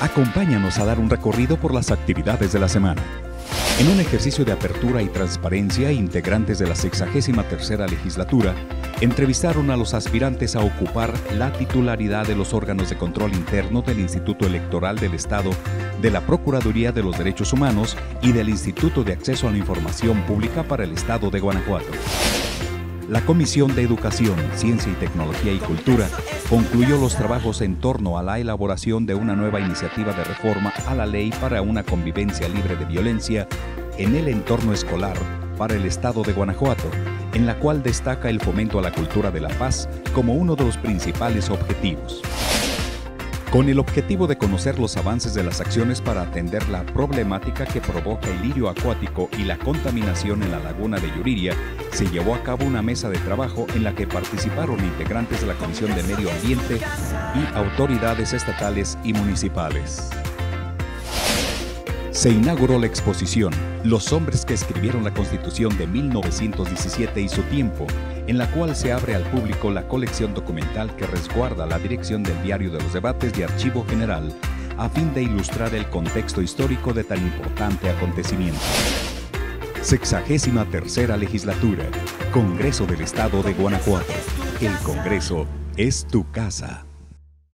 Acompáñanos a dar un recorrido por las actividades de la semana. En un ejercicio de apertura y transparencia, integrantes de la 63ª legislatura entrevistaron a los aspirantes a ocupar la titularidad de los órganos de control interno del Instituto Electoral del Estado, de la Procuraduría de los Derechos Humanos y del Instituto de Acceso a la Información Pública para el Estado de Guanajuato. La Comisión de Educación, Ciencia y Tecnología y Cultura concluyó los trabajos en torno a la elaboración de una nueva iniciativa de reforma a la Ley para una Convivencia Libre de Violencia en el entorno escolar para el Estado de Guanajuato, en la cual destaca el fomento a la cultura de la paz como uno de los principales objetivos. Con el objetivo de conocer los avances de las acciones para atender la problemática que provoca el lirio acuático y la contaminación en la laguna de Yuriria, se llevó a cabo una mesa de trabajo en la que participaron integrantes de la Comisión de Medio Ambiente y autoridades estatales y municipales. Se inauguró la exposición Los hombres que escribieron la Constitución de 1917 y su tiempo, en la cual se abre al público la colección documental que resguarda la dirección del Diario de los Debates de Archivo General, a fin de ilustrar el contexto histórico de tan importante acontecimiento. 63ª Legislatura, Congreso del Estado de Guanajuato. El Congreso es tu casa.